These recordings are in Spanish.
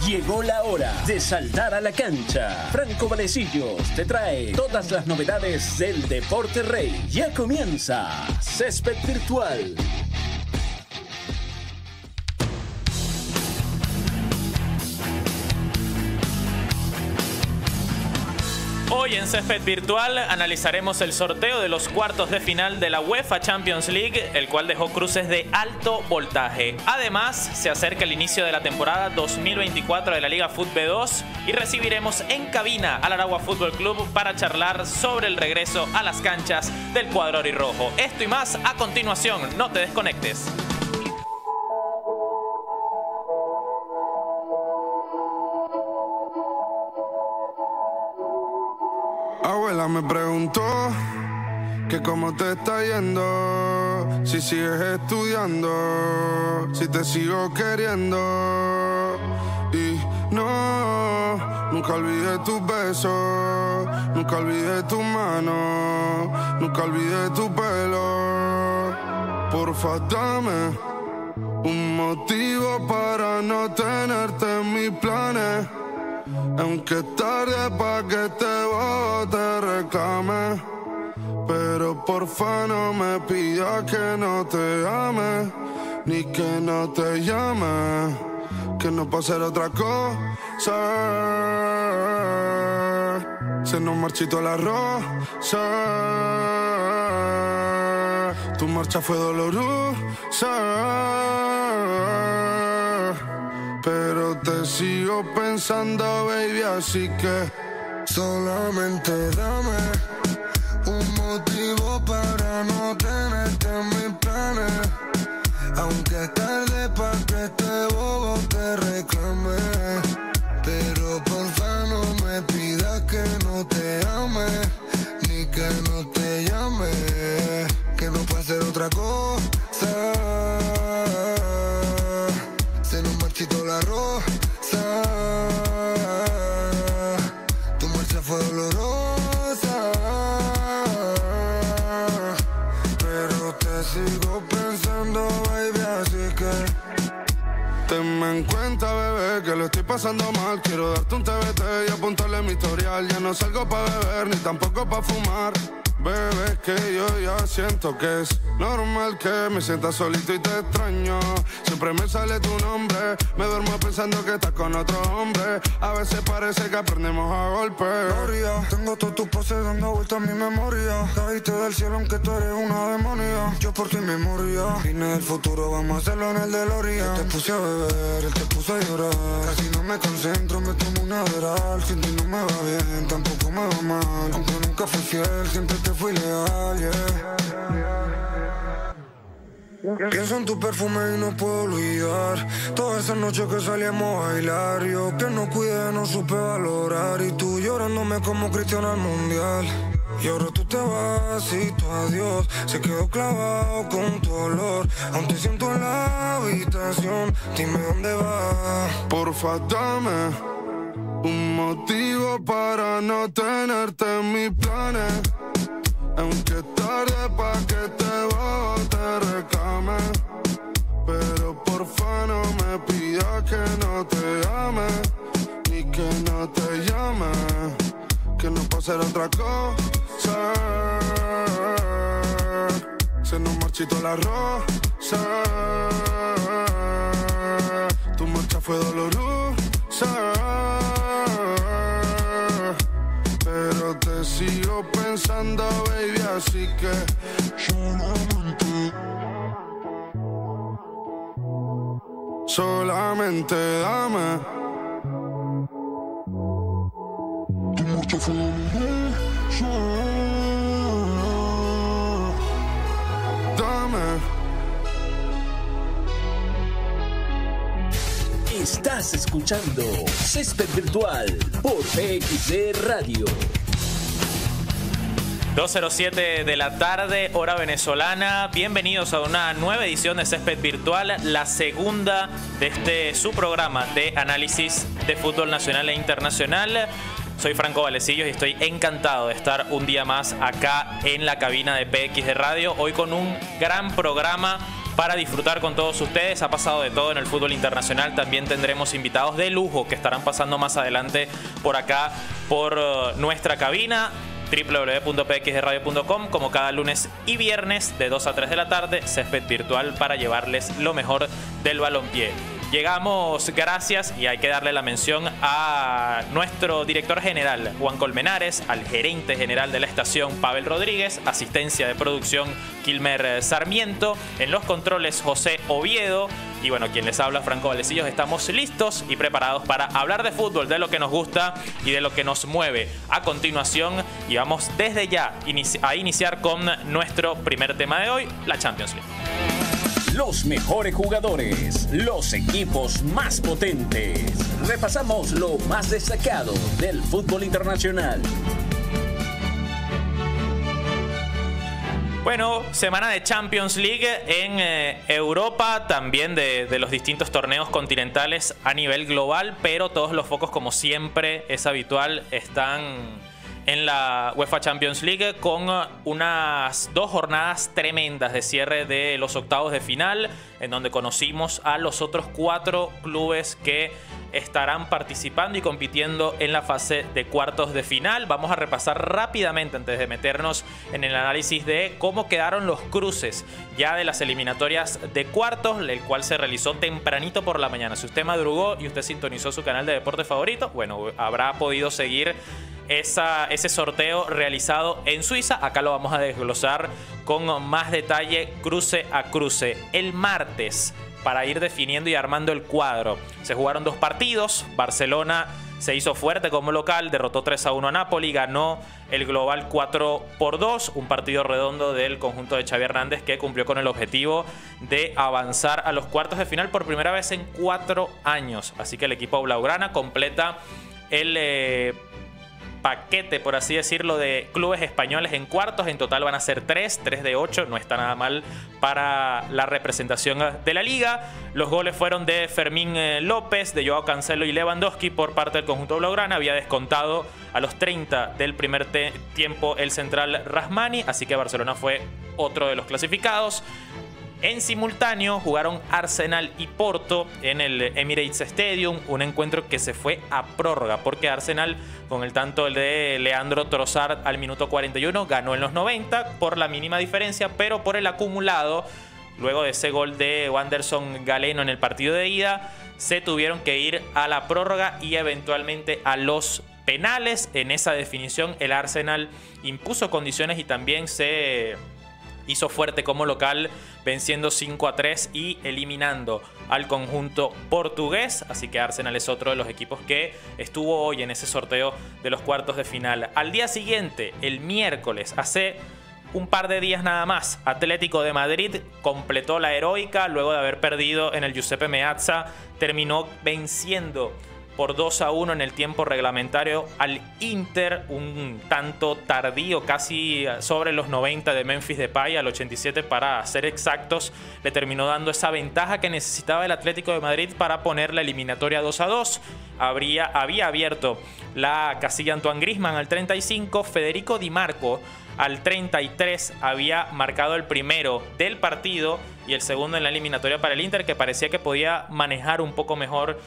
Llegó la hora de saltar a la cancha. Franco Valecillos te trae todas las novedades del deporte rey. Ya comienza Césped Virtual. Hoy en Césped Virtual analizaremos el sorteo de los cuartos de final de la UEFA Champions League, el cual dejó cruces de alto voltaje. Además, se acerca el inicio de la temporada 2024 de la Liga Fútbol 2 y recibiremos en cabina al Aragua Fútbol Club para charlar sobre el regreso a las canchas del cuadro aurirrojo. Esto y más a continuación, no te desconectes. Abuela me preguntó que cómo te está yendo, si sigues estudiando, si te sigo queriendo. Y no, nunca olvidé tus besos, nunca olvidé tu mano, nunca olvidé tu pelo. Porfa, dame un motivo para no tenerte en mis planes. Aunque es tarde pa' que te reclame, pero porfa no me pidas que no te ame, ni que no te llame, que no puedo hacer otra cosa. Se nos marchitó la rosa, tu marcha fue dolorosa, pero te sigo pensando, baby, así que solamente dame un motivo para no tenerte en mis planes. Aunque es tarde pa' que este bobo te reclame, pero porfa no me pidas que no te ame, ni que no te llame, que no puedo hacer otra cosa. Se nos marchitó la rosa, tu marcha fue dolorosa, pero te sigo pensando, baby, así que tenme en cuenta, bebé, que lo estoy pasando mal. Quiero darte un TBT y apuntarle mi historial. Ya no salgo pa' beber, ni tampoco pa' fumar. Bebé, que yo ya siento que es normal que me sienta solito y te extraño. Siempre me sale tu nombre, me duermo pensando que estás con otro hombre. A veces parece que aprendemos a golpes. Gloria, tengo todas tus poses dando vueltas a mi memoria. Caíste del cielo aunque tú eres una demonia. Yo por ti me moría. Vine del futuro, vamos a hacerlo en el DeLorean. Te puse a beber, él te puso a llorar. Casi no me concentro, me tomo una Adderall. Sin ti no me va bien, tampoco me va mal. Aunque nunca fui fiel, siempre te fui leal, yeah. Pienso en tu perfume y no puedo olvidar todas esas noches que salíamos a bailar. Yo que no cuidé, no supe valorar, y tú llorándome como Cristiano al Mundial. Y ahora tú te vas y tu adiós se quedó clavado con tu olor. Aún te siento en la habitación, dime dónde vas. Porfa, dame un motivo para no tenerte en mis planes. Aunque es tarde pa' que te reclame, pero porfa no me pidas que no te ame, ni que no te llame, que no puedo hacer otra cosa. Se nos marchitó la rosa, tu marcha fue dolorosa, pero te sigo pensando, baby, así que solamente dame. Tu marcha fue dolorosa, dame. Estás escuchando Césped Virtual por PXD Radio. 2:07 de la tarde, hora venezolana. Bienvenidos a una nueva edición de Césped Virtual, la segunda de su programa de análisis de fútbol nacional e internacional. Soy Franco Valecillos y estoy encantado de estar un día más acá en la cabina de PXD Radio. Hoy con un gran programa para disfrutar con todos ustedes. Ha pasado de todo en el fútbol internacional. También tendremos invitados de lujo que estarán pasando más adelante por acá, por nuestra cabina, www.pxdradio.com, como cada lunes y viernes de 2 a 3 de la tarde, césped virtual para llevarles lo mejor del balompié. Llegamos gracias, y hay que darle la mención a nuestro director general, Juan Colmenares, al gerente general de la estación, Pavel Rodríguez, asistencia de producción, Kilmer Sarmiento, en los controles, José Oviedo, y bueno, quien les habla, Franco Valecillos. Estamos listos y preparados para hablar de fútbol, de lo que nos gusta y de lo que nos mueve. A continuación, y vamos desde ya a iniciar con nuestro primer tema de hoy, la Champions League. Los mejores jugadores, los equipos más potentes. Repasamos lo más destacado del fútbol internacional. Bueno, semana de Champions League en Europa, también de los distintos torneos continentales a nivel global, pero todos los focos, como siempre es habitual, están en la UEFA Champions League, con unas 2 jornadas tremendas de cierre de los octavos de final, en donde conocimos a los otros 4 clubes que estarán participando y compitiendo en la fase de cuartos de final. Vamos a repasar rápidamente, antes de meternos en el análisis de cómo quedaron los cruces ya de las eliminatorias de cuartos, el cual se realizó tempranito por la mañana. Si usted madrugó y usted sintonizó su canal de deporte favorito, bueno, habrá podido seguir ese sorteo realizado en Suiza. Acá lo vamos a desglosar con más detalle, cruce a cruce. El martes, para ir definiendo y armando el cuadro, se jugaron 2 partidos. Barcelona se hizo fuerte como local, derrotó 3-1 a Napoli, ganó el global 4-2, un partido redondo del conjunto de Xavi Hernández, que cumplió con el objetivo de avanzar a los cuartos de final por primera vez en 4 años. Así que el equipo blaugrana completa el paquete, por así decirlo, de clubes españoles en cuartos. En total van a ser 3 de 8, no está nada mal para la representación de la liga. Los goles fueron de Fermín López, de Joao Cancelo y Lewandowski por parte del conjunto blaugrana. Había descontado a los 30 del primer tiempo el central Rahmani, así que Barcelona fue otro de los clasificados. En simultáneo jugaron Arsenal y Porto en el Emirates Stadium, un encuentro que se fue a prórroga, porque Arsenal, con el tanto de Leandro Trossard al minuto 41, ganó en los 90 por la mínima diferencia, pero por el acumulado, luego de ese gol de Wanderson Galeno en el partido de ida, se tuvieron que ir a la prórroga y eventualmente a los penales. En esa definición el Arsenal impuso condiciones y también se hizo fuerte como local, venciendo 5-3 y eliminando al conjunto portugués. Así que Arsenal es otro de los equipos que estuvo hoy en ese sorteo de los cuartos de final. Al día siguiente, el miércoles, hace un par de días nada más, Atlético de Madrid completó la heroica luego de haber perdido en el Giuseppe Meazza. Terminó venciendo por 2-1 en el tiempo reglamentario al Inter, un tanto tardío, casi sobre los 90 de Memphis Depay, al 87 para ser exactos, le terminó dando esa ventaja que necesitaba el Atlético de Madrid para poner la eliminatoria 2-2. Había abierto la casilla Antoine Griezmann al 35, Federico Di Marco al 33 había marcado el primero del partido y el segundo en la eliminatoria para el Inter, que parecía que podía manejar un poco mejor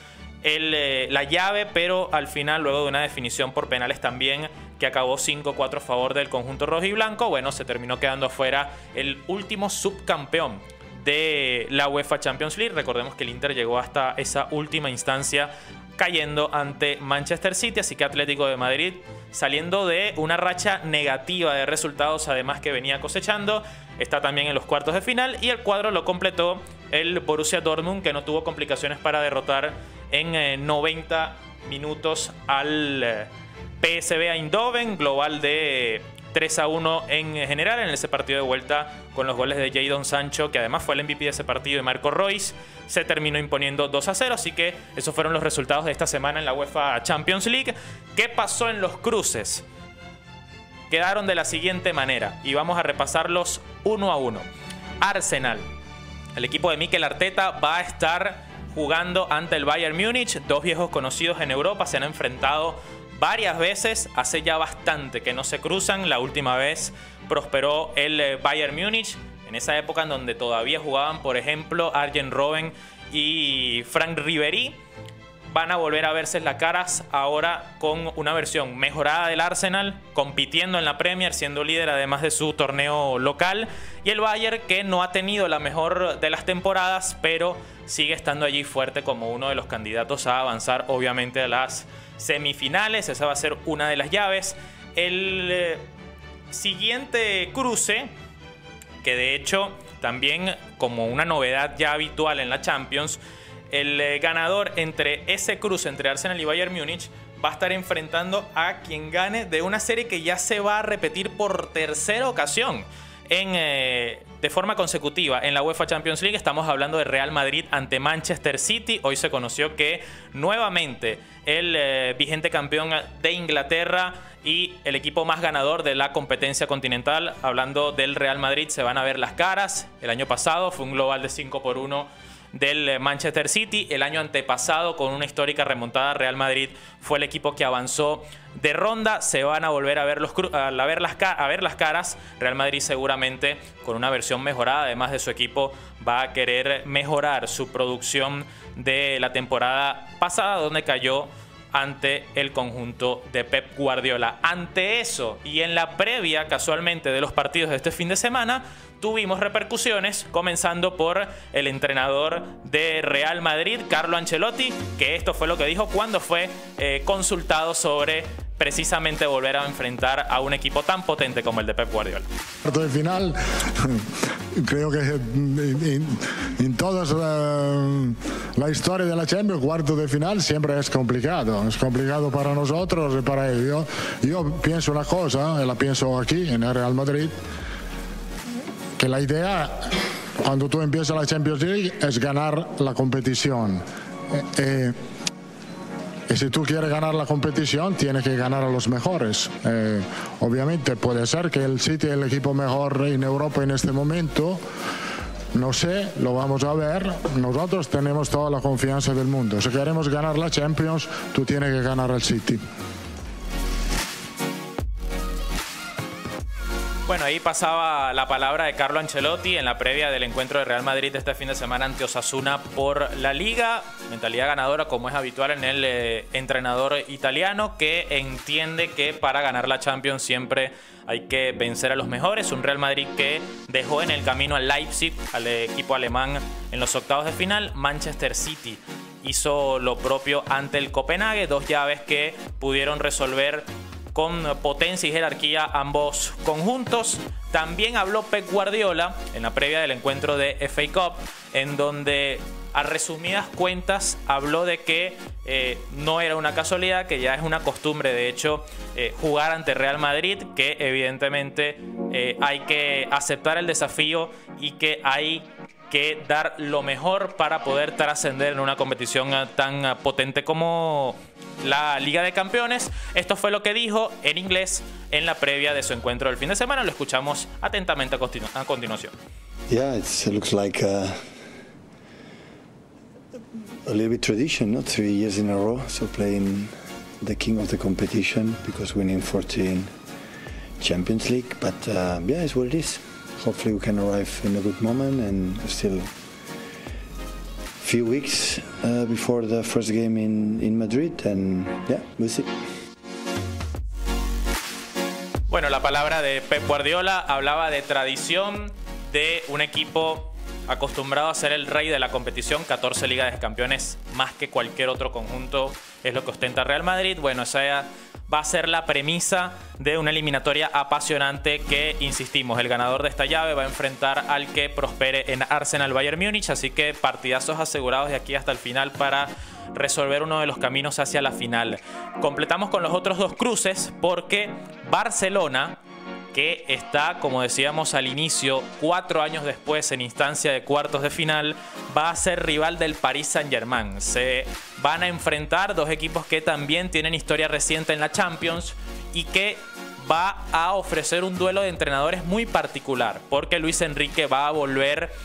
la llave, pero al final, luego de una definición por penales también que acabó 5-4 a favor del conjunto rojiblanco, bueno, se terminó quedando afuera el último subcampeón de la UEFA Champions League. Recordemos que el Inter llegó hasta esa última instancia cayendo ante Manchester City, así que Atlético de Madrid, saliendo de una racha negativa de resultados, además que venía cosechando, está también en los cuartos de final, y el cuadro lo completó el Borussia Dortmund, que no tuvo complicaciones para derrotar en 90 minutos al PSV Eindhoven, global de 3-1 en general en ese partido de vuelta, con los goles de Jadon Sancho, que además fue el MVP de ese partido, y Marco Reus. Se terminó imponiendo 2-0, así que esos fueron los resultados de esta semana en la UEFA Champions League. ¿Qué pasó en los cruces? Quedaron de la siguiente manera, y vamos a repasarlos uno a uno. Arsenal, el equipo de Mikel Arteta, va a estar jugando ante el Bayern Múnich, 2 viejos conocidos en Europa, se han enfrentado varias veces, hace ya bastante que no se cruzan. La última vez prosperó el Bayern Múnich en esa época en donde todavía jugaban, por ejemplo, Arjen Robben y Franck Ribéry, van a volver a verse las caras ahora con una versión mejorada del Arsenal, compitiendo en la Premier, siendo líder además de su torneo local. Y el Bayern, que no ha tenido la mejor de las temporadas, pero sigue estando allí fuerte como uno de los candidatos a avanzar, obviamente, a las semifinales. Esa va a ser una de las llaves. El siguiente cruce, que de hecho también como una novedad ya habitual en la Champions, el ganador entre ese cruce entre Arsenal y Bayern Múnich va a estar enfrentando a quien gane de una serie que ya se va a repetir por tercera ocasión de forma consecutiva en la UEFA Champions League. Estamos hablando de Real Madrid ante Manchester City. Hoy se conoció que nuevamente el vigente campeón de Inglaterra y el equipo más ganador de la competencia continental, hablando del Real Madrid, se van a ver las caras. El año pasado fue un global de 5-1 del Manchester City. El año antepasado, con una histórica remontada, Real Madrid fue el equipo que avanzó de ronda. Se van a volver a ver, a ver las caras. Real Madrid seguramente con una versión mejorada, además de su equipo, va a querer mejorar su producción de la temporada pasada, donde cayó ante el conjunto de Pep Guardiola. Ante eso, y en la previa casualmente de los partidos de este fin de semana, tuvimos repercusiones, comenzando por el entrenador de Real Madrid, Carlo Ancelotti, que esto fue lo que dijo cuando fue consultado sobre precisamente volver a enfrentar a un equipo tan potente como el de Pep Guardiola. Cuarto de final, creo que en toda la historia de la Champions, cuarto de final siempre es complicado. Es complicado para nosotros y para ellos. Yo pienso una cosa, y la pienso aquí en el Real Madrid, que la idea cuando tú empiezas la Champions League es ganar la competición. Y si tú quieres ganar la competición, tienes que ganar a los mejores. Obviamente puede ser que el City es el equipo mejor en Europa en este momento. No sé, lo vamos a ver. Nosotros tenemos toda la confianza del mundo. Si queremos ganar la Champions, tú tienes que ganar al City. Bueno, ahí pasaba la palabra de Carlo Ancelotti en la previa del encuentro de Real Madrid de este fin de semana ante Osasuna por la Liga. Mentalidad ganadora, como es habitual en el entrenador italiano, que entiende que para ganar la Champions siempre hay que vencer a los mejores. Un Real Madrid que dejó en el camino al Leipzig, al equipo alemán, en los octavos de final. Manchester City hizo lo propio ante el Copenhague. Dos llaves que pudieron resolver con potencia y jerarquía ambos conjuntos. También habló Pep Guardiola en la previa del encuentro de FA Cup, en donde a resumidas cuentas habló de que no era una casualidad, que ya es una costumbre de hecho jugar ante Real Madrid, que evidentemente hay que aceptar el desafío y que hay que dar lo mejor para poder trascender en una competición tan potente como la Liga de Campeones. Esto fue lo que dijo en inglés en la previa de su encuentro del fin de semana. Lo escuchamos atentamente a continuación. Yeah, it looks like a little bit tradition, no? 3 years in a row, so playing the king of the competition because winning 14 Champions League. But yeah, it's what it is. Hopefully we can arrive in a good moment, and still few weeks before the first game in Madrid, and yeah, we'll see. Bueno, la palabra de Pep Guardiola hablaba de tradición, de un equipo acostumbrado a ser el rey de la competición. 14 Ligas de Campeones, más que cualquier otro conjunto, es lo que ostenta Real Madrid. Bueno, esa va a ser la premisa de una eliminatoria apasionante que, insistimos, el ganador de esta llave va a enfrentar al que prospere en Arsenal Bayern Múnich. Así que partidazos asegurados de aquí hasta el final para resolver uno de los caminos hacia la final. Completamos con los otros dos cruces porque Barcelona, que está, como decíamos al inicio, 4 años después en instancia de cuartos de final, va a ser rival del Paris Saint-Germain. Se van a enfrentar dos equipos que también tienen historia reciente en la Champions y que va a ofrecer un duelo de entrenadores muy particular, porque Luis Enrique va a volver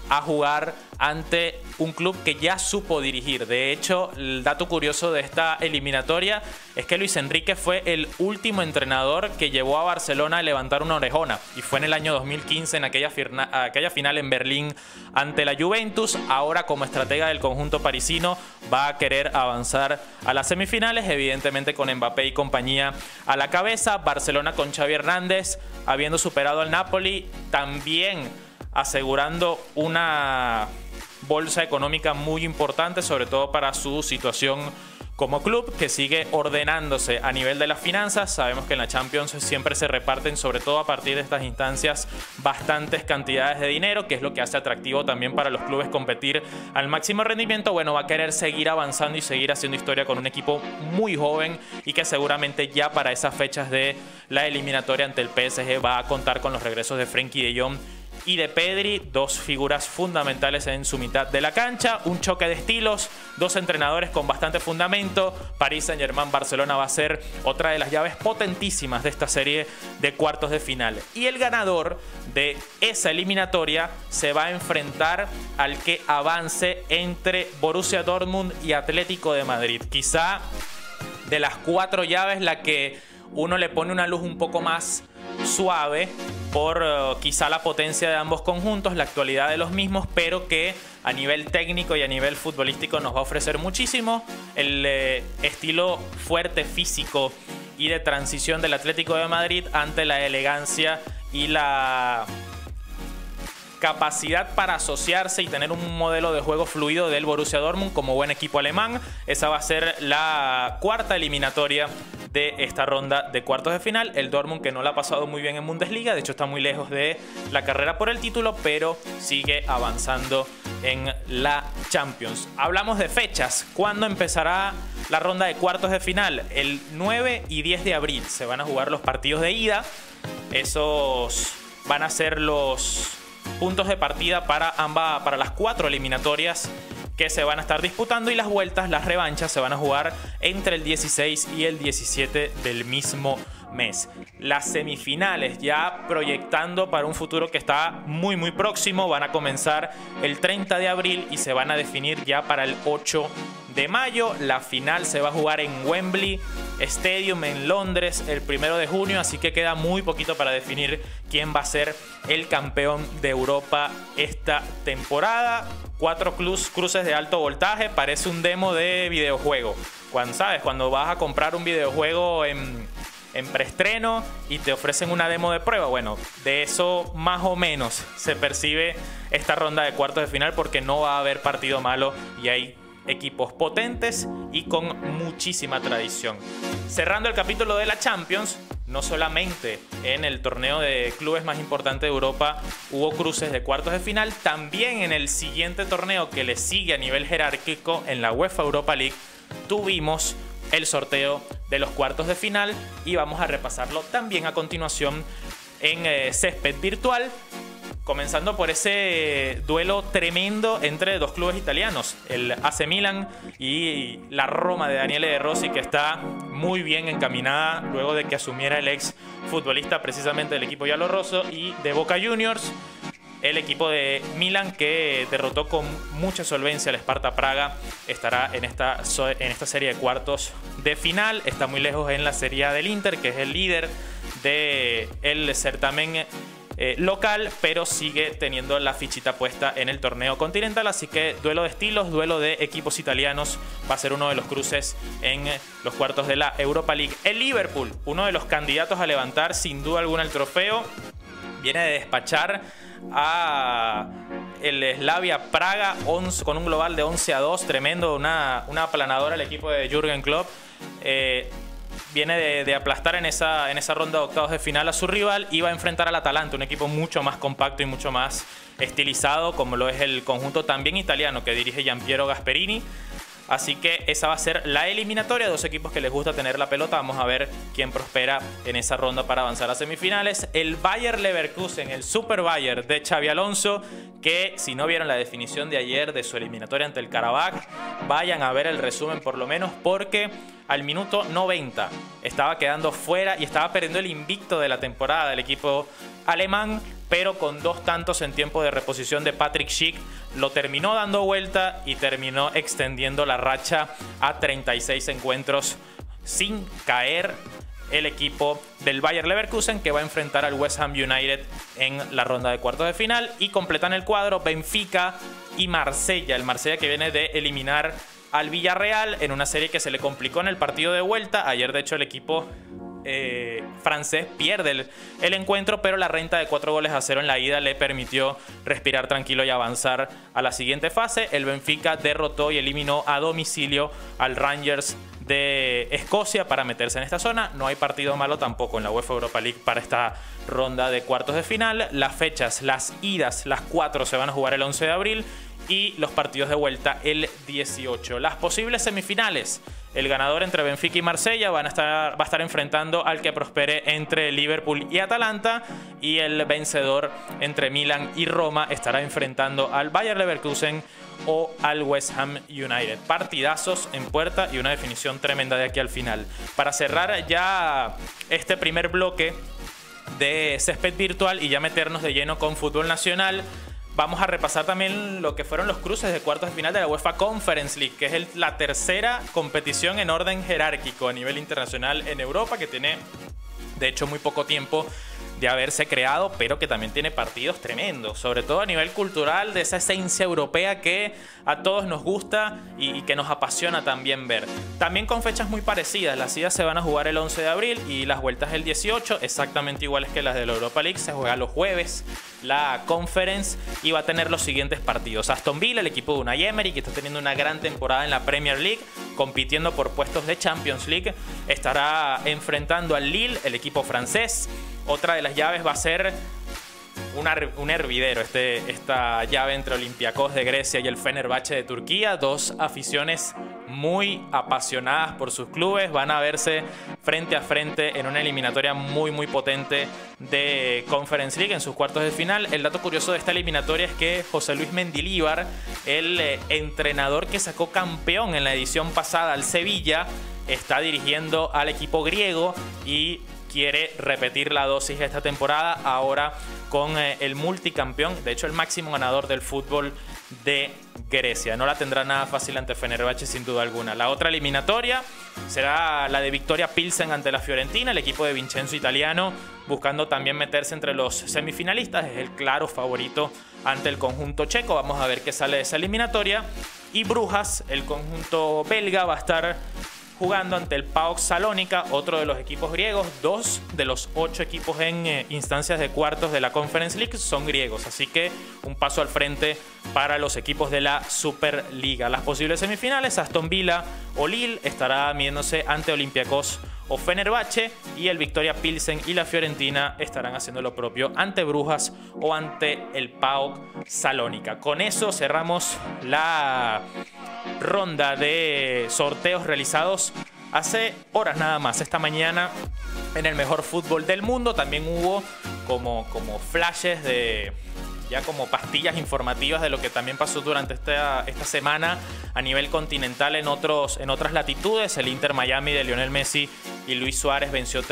a jugar ante un club que ya supo dirigir. De hecho, el dato curioso de esta eliminatoria es que Luis Enrique fue el último entrenador que llevó a Barcelona a levantar una orejona, y fue en el año 2015 en aquella final en Berlín ante la Juventus. Ahora, como estratega del conjunto parisino, va a querer avanzar a las semifinales, evidentemente con Mbappé y compañía a la cabeza. Barcelona con Xavi Hernández habiendo superado al Napoli, también asegurando una bolsa económica muy importante, sobre todo para su situación como club, que sigue ordenándose a nivel de las finanzas. Sabemos que en la Champions siempre se reparten, sobre todo a partir de estas instancias, bastantes cantidades de dinero, que es lo que hace atractivo también para los clubes competir al máximo rendimiento. Bueno, va a querer seguir avanzando y seguir haciendo historia con un equipo muy joven, y que seguramente ya para esas fechas de la eliminatoria ante el PSG va a contar con los regresos de Frenkie de Jong y de Pedri, dos figuras fundamentales en su mitad de la cancha. Un choque de estilos, dos entrenadores con bastante fundamento. Paris Saint-Germain, Barcelona va a ser otra de las llaves potentísimas de esta serie de cuartos de final. Y el ganador de esa eliminatoria se va a enfrentar al que avance entre Borussia Dortmund y Atlético de Madrid. Quizá de las cuatro llaves la que uno le pone una luz un poco más suave por quizá la potencia de ambos conjuntos, la actualidad de los mismos, pero que a nivel técnico y a nivel futbolístico nos va a ofrecer muchísimo. El estilo fuerte, físico y de transición del Atlético de Madrid ante la elegancia y la capacidad para asociarse y tener un modelo de juego fluido del Borussia Dortmund como buen equipo alemán. Esa va a ser la cuarta eliminatoria de esta ronda de cuartos de final. El Dortmund, que no la ha pasado muy bien en Bundesliga, de hecho está muy lejos de la carrera por el título, pero sigue avanzando en la Champions. Hablamos de fechas. ¿Cuándo empezará la ronda de cuartos de final? El 9 y 10 de abril se van a jugar los partidos de ida. Esos van a ser los puntos de partida para las cuatro eliminatorias que se van a estar disputando, y las vueltas, las revanchas, se van a jugar entre el 16 y el 17 del mismo mes. Las semifinales, ya proyectando para un futuro que está muy muy próximo, van a comenzar el 30 de abril y se van a definir ya para el 8 de mayo. La final se va a jugar en Wembley Stadium en Londres el 1 de junio, así que queda muy poquito para definir quién va a ser el campeón de Europa esta temporada. 4 cruces de alto voltaje, parece un demo de videojuego. Cuando vas a comprar un videojuego en preestreno y te ofrecen una demo de prueba, bueno, de eso más o menos se percibe esta ronda de cuartos de final, porque no va a haber partido malo y hay equipos potentes y con muchísima tradición. Cerrando el capítulo de la Champions, no solamente en el torneo de clubes más importante de Europa hubo cruces de cuartos de final, también en el siguiente torneo que le sigue a nivel jerárquico, en la UEFA Europa League, tuvimos el sorteo de los cuartos de final, y vamos a repasarlo también a continuación en césped virtual, comenzando por ese duelo tremendo entre dos clubes italianos, el AC Milan y la Roma de Daniele De Rossi, que está muy bien encaminada luego de que asumiera el ex futbolista precisamente del equipo giallorosso, y de Boca Juniors, el equipo de Milan, que derrotó con mucha solvencia al Sparta Praga, estará en esta serie de cuartos de final. Está muy lejos en la Serie A del Inter, que es el líder del certamen local, pero sigue teniendo la fichita puesta en el torneo continental. Así que duelo de estilos, duelo de equipos italianos, va a ser uno de los cruces en los cuartos de la Europa League. El Liverpool, uno de los candidatos a levantar sin duda alguna el trofeo, viene de despachar a el Slavia Praga con un global de 11-2, tremendo, una aplanadora al equipo de Jürgen Klopp. Viene de aplastar en esa ronda de octavos de final a su rival, y va a enfrentar al Atalanta, un equipo mucho más compacto y mucho más estilizado, como lo es el conjunto también italiano que dirige Gianpiero Gasperini. Así que esa va a ser la eliminatoria, dos equipos que les gusta tener la pelota. Vamos a ver quién prospera en esa ronda para avanzar a semifinales. El Bayer Leverkusen, el Super Bayer de Xabi Alonso, que si no vieron la definición de ayer de su eliminatoria ante el Karabakh, vayan a ver el resumen por lo menos, porque al minuto 90 estaba quedando fuera y estaba perdiendo el invicto de la temporada del equipo alemán, pero con 2 tantos en tiempo de reposición de Patrick Schick lo terminó dando vuelta y terminó extendiendo la racha a 36 encuentros sin caer el equipo del Bayer Leverkusen, que va a enfrentar al West Ham United en la ronda de cuartos de final. Y completan el cuadro Benfica y Marsella, el Marsella que viene de eliminar al Villarreal en una serie que se le complicó en el partido de vuelta. Ayer de hecho el equipo francés pierde el encuentro, pero la renta de 4-0 en la ida le permitió respirar tranquilo y avanzar a la siguiente fase. El Benfica derrotó y eliminó a domicilio al Rangers de Escocia para meterse en esta zona. No hay partido malo tampoco en la UEFA Europa League para esta ronda de cuartos de final. Las fechas, las idas, las 4 se van a jugar el 11 de abril y los partidos de vuelta el 18. Las posibles semifinales: el ganador entre Benfica y Marsella va a estar enfrentando al que prospere entre Liverpool y Atalanta, y el vencedor entre Milan y Roma estará enfrentando al Bayer Leverkusen o al West Ham United. Partidazos en puerta y una definición tremenda de aquí al final. Para cerrar ya este primer bloque de Césped Virtual y ya meternos de lleno con fútbol nacional, vamos a repasar también lo que fueron los cruces de cuartos de final de la UEFA Conference League, que es la tercera competición en orden jerárquico a nivel internacional en Europa, que tiene de hecho muy poco tiempo de haberse creado, pero que también tiene partidos tremendos, sobre todo a nivel cultural, de esa esencia europea que a todos nos gusta y que nos apasiona también ver. También con fechas muy parecidas, las idas se van a jugar el 11 de abril y las vueltas el 18, exactamente iguales que las de la Europa League. Se juega los jueves la Conference y va a tener los siguientes partidos: Aston Villa, el equipo de Unai Emery, que está teniendo una gran temporada en la Premier League, compitiendo por puestos de Champions League, estará enfrentando al Lille, el equipo francés. Otra de las llaves va a ser un hervidero, esta llave entre Olympiacos de Grecia y el Fenerbahce de Turquía. Dos aficiones muy apasionadas por sus clubes van a verse frente a frente en una eliminatoria muy muy potente de Conference League en sus cuartos de final. El dato curioso de esta eliminatoria es que José Luis Mendilibar, el entrenador que sacó campeón en la edición pasada al Sevilla, está dirigiendo al equipo griego y quiere repetir la dosis de esta temporada ahora con el multicampeón, de hecho el máximo ganador del fútbol de Grecia. No la tendrá nada fácil ante Fenerbahce sin duda alguna. La otra eliminatoria será la de Victoria Pilsen ante la Fiorentina, el equipo de Vincenzo Italiano buscando también meterse entre los semifinalistas, es el claro favorito ante el conjunto checo. Vamos a ver qué sale de esa eliminatoria. Y Brujas, el conjunto belga, va a estar jugando ante el PAOK Salónica, otro de los equipos griegos. 2 de los 8 equipos en instancias de cuartos de la Conference League son griegos, así que un paso al frente para los equipos de la Superliga. Las posibles semifinales: Aston Villa o Lille estará midiéndose ante Olympiacos o Fenerbahce, y el Victoria Pilsen y la Fiorentina estarán haciendo lo propio ante Brujas o ante el PAOK Salónica. Con eso cerramos la ronda de sorteos realizados hace horas nada más. Esta mañana en el mejor fútbol del mundo también hubo como flashes de ya como pastillas informativas de lo que también pasó durante esta semana a nivel continental en otras latitudes. El Inter Miami de Lionel Messi y Luis Suárez venció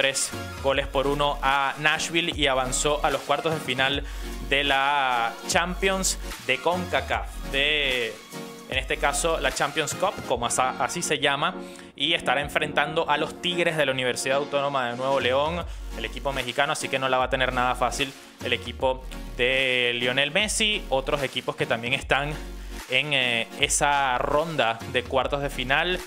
3-1 a Nashville y avanzó a los cuartos de final de la Champions de CONCACAF, en este caso la Champions Cup, como así se llama, y estará enfrentando a los Tigres de la Universidad Autónoma de Nuevo León, el equipo mexicano, así que no la va a tener nada fácil el equipo de Lionel Messi. Otros equipos que también están en esa ronda de cuartos de final,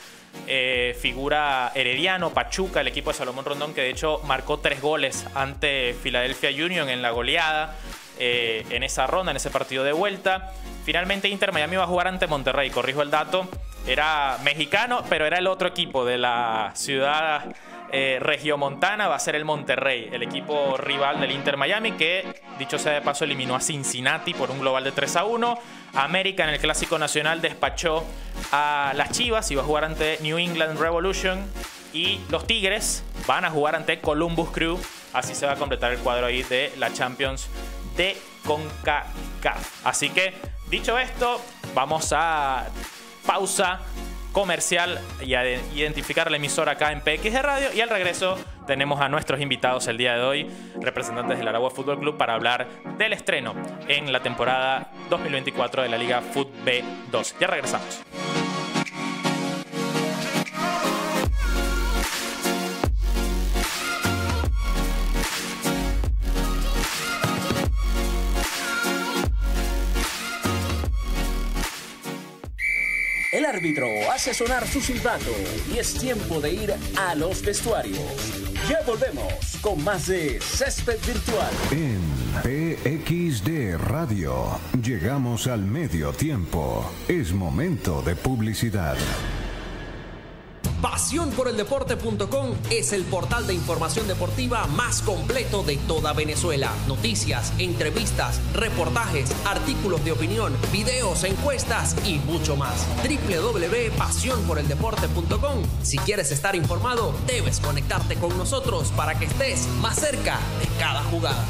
figura Herediano, Pachuca, el equipo de Salomón Rondón, que de hecho marcó 3 goles ante Philadelphia Union en la goleada en esa ronda, en ese partido de vuelta. Finalmente Inter Miami va a jugar ante Monterrey, corrijo el dato, era mexicano, pero era el otro equipo de la ciudad regiomontana, va a ser el Monterrey, el equipo rival del Inter Miami, que dicho sea de paso eliminó a Cincinnati por un global de 3-1. América en el Clásico Nacional despachó a las Chivas y va a jugar ante New England Revolution, y los Tigres van a jugar ante Columbus Crew. Así se va a completar el cuadro ahí de la Champions de CONCACAF. Así que dicho esto, vamos a pausa comercial y a identificar la emisora acá en PXD Radio. Y al regreso tenemos a nuestros invitados el día de hoy, representantes del Aragua Fútbol Club, para hablar del estreno en la temporada 2024 de la Liga Fut B2. Ya regresamos. El árbitro hace sonar su silbato y es tiempo de ir a los vestuarios. Ya volvemos con más de Césped Virtual. En PXD Radio llegamos al medio tiempo. Es momento de publicidad. Pasionporeldeporte.com es el portal de información deportiva más completo de toda Venezuela. Noticias, entrevistas, reportajes, artículos de opinión, videos, encuestas y mucho más. www.pasionporeldeporte.com. Si quieres estar informado, debes conectarte con nosotros para que estés más cerca de cada jugada.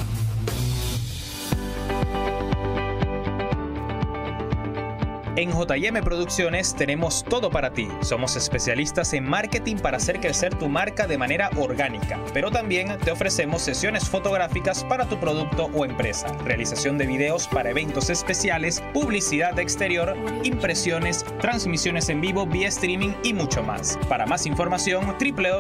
En J&M Producciones tenemos todo para ti. Somos especialistas en marketing para hacer crecer tu marca de manera orgánica, pero también te ofrecemos sesiones fotográficas para tu producto o empresa, realización de videos para eventos especiales, publicidad exterior, impresiones, transmisiones en vivo vía streaming y mucho más. Para más información,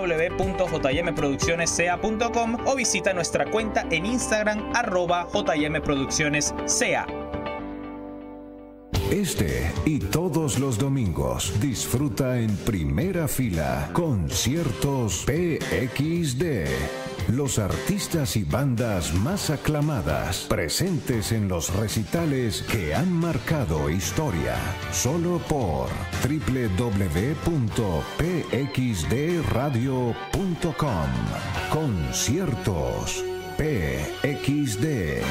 www.jmproduccionesca.com o visita nuestra cuenta en Instagram @jmproduccionesca. Este y todos los domingos disfruta en primera fila conciertos PXD. Los artistas y bandas más aclamadas presentes en los recitales que han marcado historia. Solo por www.pxdradio.com. Conciertos PXD.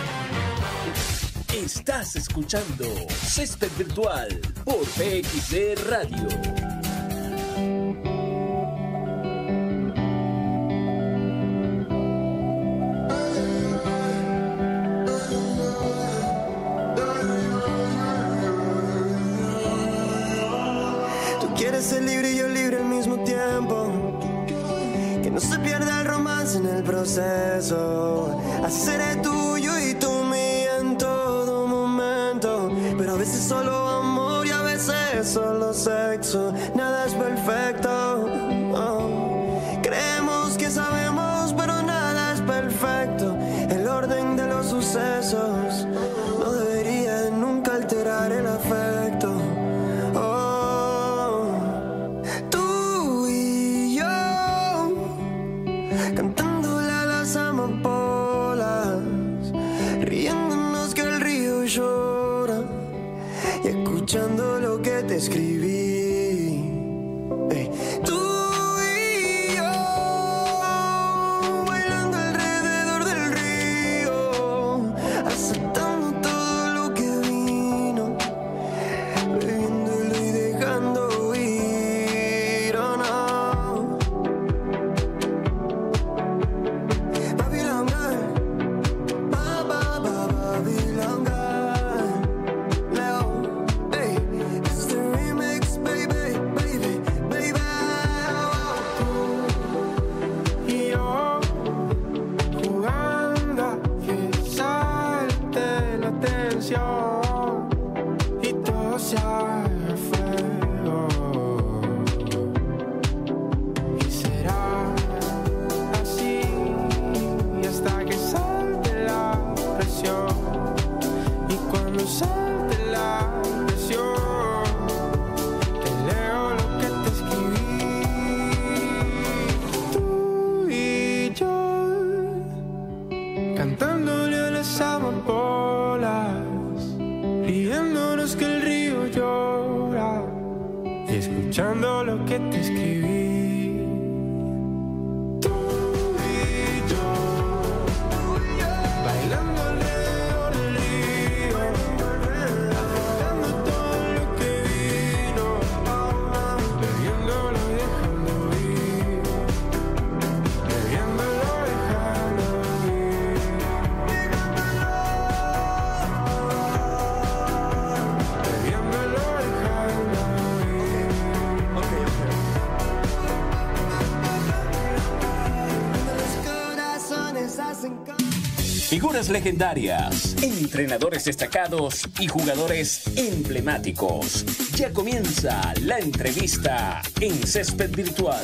Estás escuchando Césped Virtual por PXD Radio. Tú quieres ser libre y yo libre al mismo tiempo. Que no se pierda el romance en el proceso. Así seré tuyo y tú mía en todo momento. Pero a veces solo amor y a veces solo sexo. Nada es perfecto. Oh. Creemos que sabemos, pero nada es perfecto. El orden de los sucesos no debería de nunca alterar el afecto. Oh. Tú y yo cantándole a las amapolas, riéndonos que el río llora y escuchando lo que te escribí. Ey. Figuras legendarias, entrenadores destacados y jugadores emblemáticos. Ya comienza la entrevista en Césped Virtual.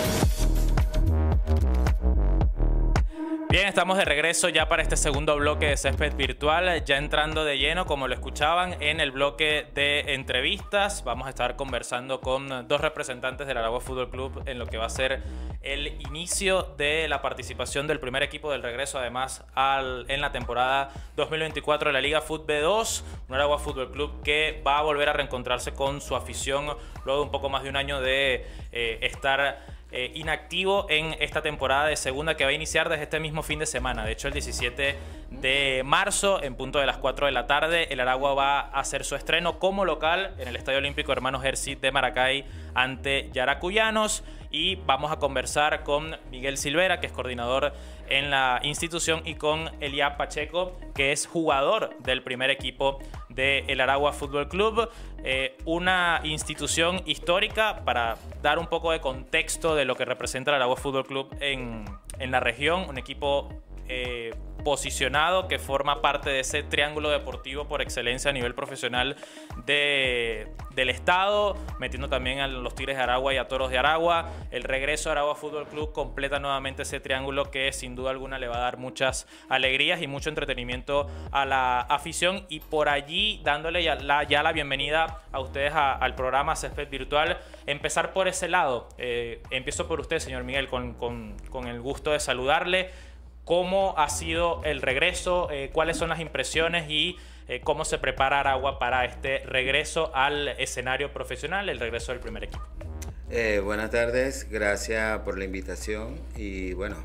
Bien, estamos de regreso ya para este segundo bloque de Césped Virtual, ya entrando de lleno, como lo escuchaban, en el bloque de entrevistas. Vamos a estar conversando con dos representantes del Aragua Fútbol Club en lo que va a ser el inicio de la participación del primer equipo del regreso, además, en la temporada 2024 de la Liga Fútbol B2. Un Aragua Fútbol Club que va a volver a reencontrarse con su afición luego de un poco más de un año de estar inactivo en esta temporada de segunda que va a iniciar desde este mismo fin de semana. De hecho, el 17 de marzo, en punto de las 4 de la tarde, el Aragua va a hacer su estreno como local en el Estadio Olímpico Hermanos Hercit de Maracay ante Yaracuyanos. Y vamos a conversar con Miguel Silvera, que es coordinador en la institución, y con Eliab Pacheco, que es jugador del primer equipo del Aragua Fútbol Club. Una institución histórica, para dar un poco de contexto de lo que representa el Aragua Fútbol Club en la región. Un equipo posicionado que forma parte de ese triángulo deportivo por excelencia a nivel profesional del estado, metiendo también a los Tigres de Aragua y a Toros de Aragua. El regreso de Aragua Fútbol Club completa nuevamente ese triángulo que sin duda alguna le va a dar muchas alegrías y mucho entretenimiento a la afición. Y por allí, dándole ya la bienvenida a ustedes al programa Césped Virtual, empezar por ese lado. Empiezo por usted, señor Miguel, con el gusto de saludarle. ¿Cómo ha sido el regreso? ¿Cuáles son las impresiones? Y cómo se prepara Aragua para este regreso al escenario profesional, el regreso del primer equipo. Buenas tardes, gracias por la invitación. Y bueno,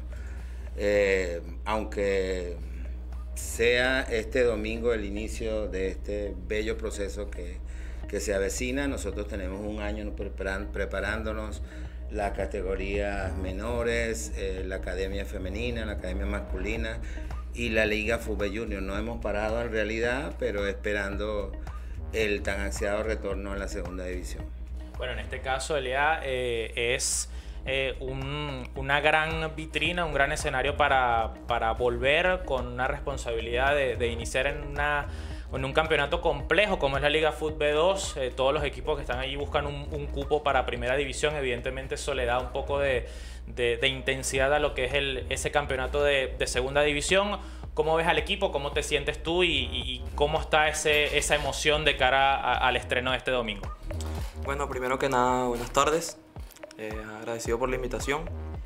aunque sea este domingo el inicio de este bello proceso que se avecina, nosotros tenemos un año preparándonos. Las categorías menores, la academia femenina, la academia masculina y la Liga Fútbol Junior. No hemos parado en realidad, pero esperando el tan ansiado retorno a la segunda división. Bueno, en este caso, Elia, es una gran vitrina, un gran escenario para volver con una responsabilidad de iniciar en un campeonato complejo como es la Liga Fútbol B2. Todos los equipos que están allí buscan un cupo para primera división. Evidentemente eso le da un poco de intensidad a lo que es ese campeonato de segunda división. ¿Cómo ves al equipo? ¿Cómo te sientes tú? ¿Y cómo está esa emoción de cara al estreno de este domingo? Bueno, primero que nada, buenas tardes. Agradecido por la invitación.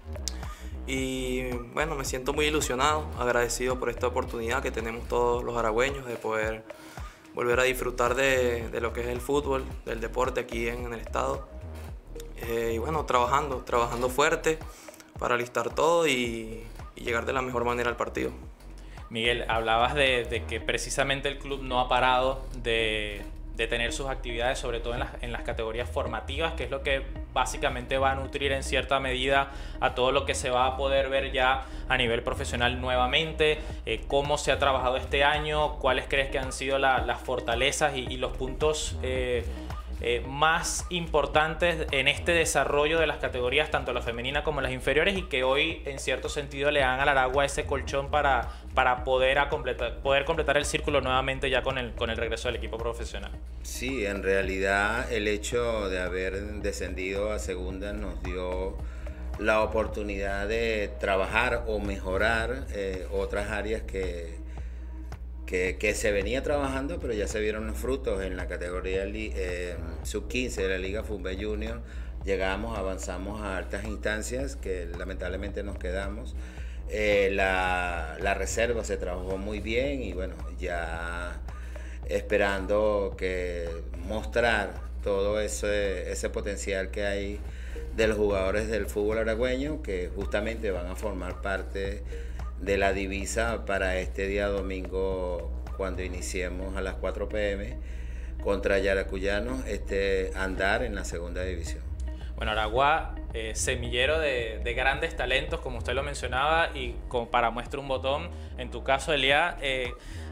Y bueno, me siento muy ilusionado, agradecido por esta oportunidad que tenemos todos los aragüeños de poder volver a disfrutar de lo que es el fútbol, del deporte aquí en el estado. Y bueno, trabajando fuerte para alistar todo y llegar de la mejor manera al partido. Miguel, hablabas de que precisamente el club no ha parado de tener sus actividades, sobre todo en las categorías formativas, que es lo que básicamente va a nutrir en cierta medida a todo lo que se va a poder ver ya a nivel profesional nuevamente. ¿Cómo se ha trabajado este año? ¿Cuáles crees que han sido las fortalezas y los puntos más importantes en este desarrollo de las categorías, tanto la femenina como las inferiores, y que hoy en cierto sentido le dan al Aragua ese colchón para poder completar el círculo nuevamente ya con el regreso del equipo profesional? Sí, en realidad el hecho de haber descendido a segunda nos dio la oportunidad de trabajar o mejorar otras áreas que se venía trabajando, pero ya se vieron los frutos en la categoría sub-15 de la Liga Fútbol Junior. Avanzamos a altas instancias que lamentablemente nos quedamos. La reserva se trabajó muy bien y bueno, ya esperando mostrar todo ese potencial que hay de los jugadores del fútbol aragüeño, que justamente van a formar parte de la divisa para este día domingo, cuando iniciemos a las 4 p.m. contra Yaracuyanos, andar en la segunda división. Bueno, Aragua, semillero de grandes talentos, como usted lo mencionaba, y para muestra un botón, en tu caso, Elia,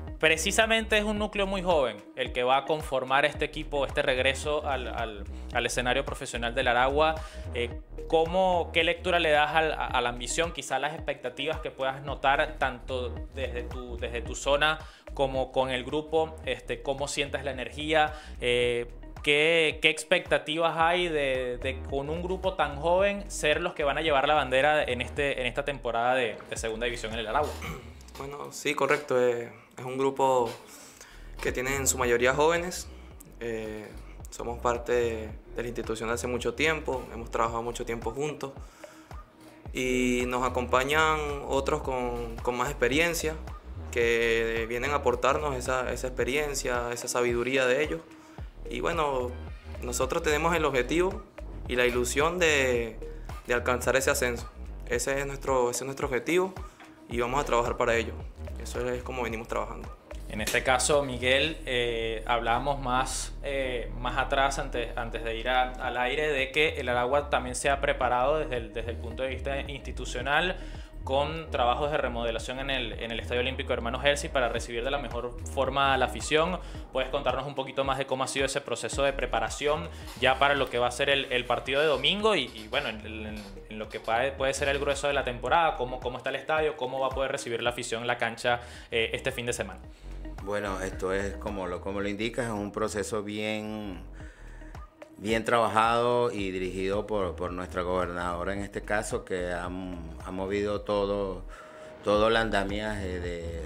precisamente es un núcleo muy joven el que va a conformar este equipo, este regreso al escenario profesional del Aragua. ¿Qué lectura le das a la ambición, quizá las expectativas que puedas notar tanto desde tu zona como con el grupo? ¿Cómo sientes la energía? ¿Qué expectativas hay de con un grupo tan joven ser los que van a llevar la bandera en esta temporada de segunda división en el Aragua? Bueno, sí, correcto. Es un grupo que tiene en su mayoría jóvenes. Somos parte de la institución hace mucho tiempo, hemos trabajado mucho tiempo juntos y nos acompañan otros con más experiencia que vienen a aportarnos esa experiencia, esa sabiduría de ellos. Y bueno, nosotros tenemos el objetivo y la ilusión de alcanzar ese ascenso. Ese es nuestro objetivo y vamos a trabajar para ello. Eso es como venimos trabajando. En este caso, Miguel, hablábamos más atrás, antes de ir al aire, de que el Aragua también se ha preparado desde el punto de vista institucional con trabajos de remodelación en el Estadio Olímpico Hermanos Hercy para recibir de la mejor forma a la afición. ¿Puedes contarnos un poquito más de cómo ha sido ese proceso de preparación ya para lo que va a ser el partido de domingo y bueno, en lo que puede ser el grueso de la temporada? ¿Cómo está el estadio? ¿Cómo va a poder recibir la afición la cancha este fin de semana? Bueno, esto es como lo indicas, es un proceso bien trabajado y dirigido por nuestra gobernadora en este caso, que ha movido todo el andamiaje